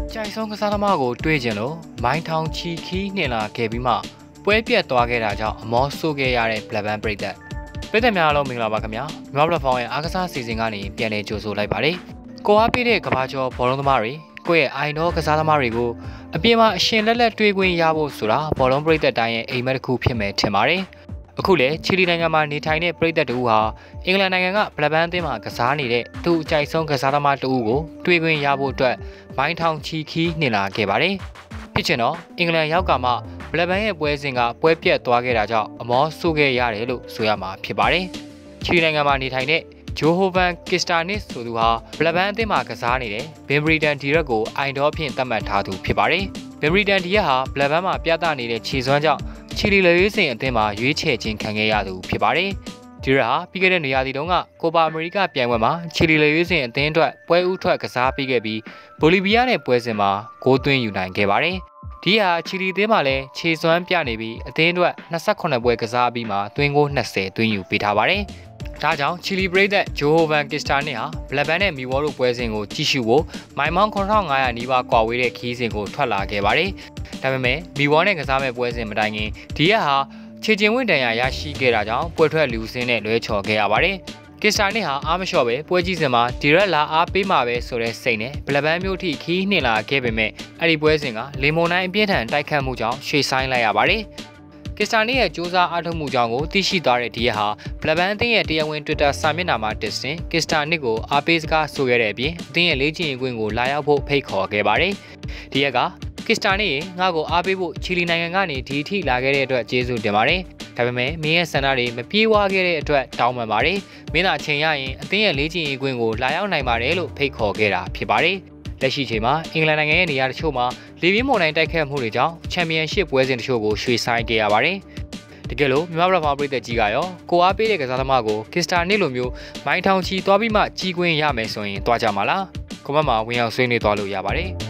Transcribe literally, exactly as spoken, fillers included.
ကြိုက်ဆုံးကစားသမားကိုတွေးကျင်လို့မိုင်းထောင်ချီခီးနှင်လာခဲ့ပြီးမှပွဲပြတ်သွားခဲ့တာကြောင့်အမောဆိုးခဲ့ရတဲ့ Black Band ပရိသတ်ပရိသတ်များအားလုံးမင်္ဂလာပါခင်ဗျာမြန်မာပလက်ဖောင်းရဲ့အားကစားစီစဉ်ကနေပြန်လည်ကြိုဆိုလိုက်ပါတယ်ကိုအားပေးတဲ့ကဘာကျော်ဘောလုံးသမားတွေကိုယ့်ရဲ့အိုင်တော်ကစားသမားတွေကိုအပြင်မှာအရှင်လက်လက်တွေးခွင့်ရဖို့ဆိုတာဘောလုံးပရိသတ်တိုင်းရဲ့အိမ်မက်တစ်ခုဖြစ်မယ်ထင်ပါတယ်အခုလေချီလီနိုင်ငံမှာနေထိုင်တဲ့ပရိသတ်တူဟာအင်္ဂလန်နိုင်ငံက Black Band အသင်းမှာကစားနေတဲ့သူ့အကြိုက်ဆုံးကစားသမားတူကိုတွေးခွင့်ရဖို့အတွက်မိုင်းထောင်ချီခီးနှင်လာခဲ့ပါတယ်ဖြစ်ချင်တော့အင်္ဂလန်ရောက်ကမှ Black Band ရဲ့ပွဲစဉ်ကပွဲပြတ်သွားခဲ့တာကြောင့်အမောဆိုးခဲ့ရတယ်လို့ဆိုရမှာဖြစ်ပါတယ်ချီလီနိုင်ငံမှာနေထိုင်တဲ့ဂျိုဟိုဗန်ကစ္စတာနစ်ဆိုသူဟာ Black Band အသင်းမှာကစားနေတဲ့ဘင်ဘရီတန်ဒီရက်ကိုအိုင်ဒေါ်ဖြင့်သတ်မှတ်ထားသူဖြစ်ပါတယ်ဘင်ဘရီတန်ဒီရက်ဟာ Black Band မှာပြသနေတဲ့ခြေစွမ်းကြောင့်ချီလီလေရွေးစင်အသင်းမှာရွေးချယ်ခြင်းခံခဲ့ရသူဖြစ်ပါတယ်ဒီရက်ဟာပြီးခဲ့တဲ့နေရာဒီတုန်းကကိုပါအမေရိကပြိုင်ပွဲမှာချီလီလေရွေးစင်အသင်းအတွက်ပွဲဥထွက်ကစားပြီးခဲ့ပြီးဘိုလီဗီးယားနဲ့ပွဲစဉ်မှာဂိုးသွင်းယူနိုင်ခဲ့ပါတယ်ဒီဟာချီလီအသင်းမှာလည်းခြေစွမ်းပြနေပြီးအသင်းအတွက်၂၈ပွဲကစားပြီးမှသွင်းဂိုး၂၀သွင်းယူပေးထားပါတယ်ဒါကြောင့်ချီလီပရိသတ်ဂျိုဟိုဗန်ကစ္စတာနစ်ဟာ Black Band နဲ့မီဝေါ်တို့ပွဲစဉ်ကိုကြည့်ရှုဖို့မိုင်မောင်းခုနှစ်ထောင်ငါးရာနီးပါးကွာဝေးတဲ့ခီးစဉ်ကိုထွက်လာခဲ့ပါတယ်။ဒါပေမဲ့မီဝေါ်နဲ့ကစားမဲ့ပွဲစဉ်မတိုင်ခင်ဒီရက်ဟာခြေကျင်ဝင့်တန်ရာရရှိခဲ့တာကြောင့်ပွဲထွက်လူစင်းနဲ့လွဲချော်ခဲ့ရပါတယ်။ကစ္စတာနစ်ဟာအားမလျှော့ပဲပွဲကြီးစဉ်မှာဒီရက်လာအားပေးမှာပဲဆိုတဲ့စိတ်နဲ့ Black Band မျိုးထိခီးနှင်လာခဲ့ပေမဲ့အဲ့ဒီပွဲစဉ်ကလေမွန်တိုင်းအပြင်းထန်တိုက်ခတ်မှုကြောင့်ရွှေ့ဆိုင်းလိုက်ရပါတယ်။ကစ္စတာနစ်ရဲ့စူးစမ်းအားထုတ်မှုကြောင့်ကိုသိရှိသွားတဲ့ဒီရက်ဟာ Black Band အသင်းရဲ့တရားဝင် Twitter စာမျက်နှာမှာတက်ဆင်ကစ္စတာနစ်ကိုအားပေးစကားဆိုခဲ့တဲ့အပြင်အသင်းရဲ့လေ့ကျင့်ရေးကွင်းကိုလာရောက်ဖို့ဖိတ်ခေါ်ခဲ့ပါတယ်။ဒီရက်ကကစ္စတာနစ်ရဲ့ငါ့ကိုအားပေးဖို့ချီလီနိုင်ငံကနေဒီအထိလာခဲ့တဲ့အတွက်ကျေးဇူးတင်ပါတယ်။ဒါပေမဲ့မင်းရဲ့ဆန္ဒတွေမပြေဝခဲ့တဲ့အတွက်တောင်းပန်ပါတယ်။မင်းသာအချိန်ရရင်အသင်းရဲ့လေ့ကျင့်ရေးကွင်းကိုလာရောက်နိုင်ပါတယ်လို့ဖိတ်ခေါ်ခဲ့တာဖြစ်ပါတယ်။လက်ရှိချိန်မှာအင်္ဂလန်နိုင်ငံရဲ့နေရာတချို့မှာလေပြင်းမုန်တိုင်းတိုက်ခတ်မှုတွေကြောင့်ချန်ပီယံရှစ်ပွဲစဉ်တချို့ကိုရွှေ့ဆိုင်းခဲ့ရပါတယ်။တကယ်လို့မြန်မာပြည်မှာပြည်သက်ကြီးကရောကိုအားပေးတဲ့ကစားသမားကိုကစ္စတာနစ်လိုမျိုးမိုင်းထောင်ချီသွားပြီးမှကြီးကွင်းရမယ်ဆိုရင်တွားကြမှာလားကွန်မန့်မှာဝင်ရောက်ဆွေးနွေးသွားလို့ရပါတယ်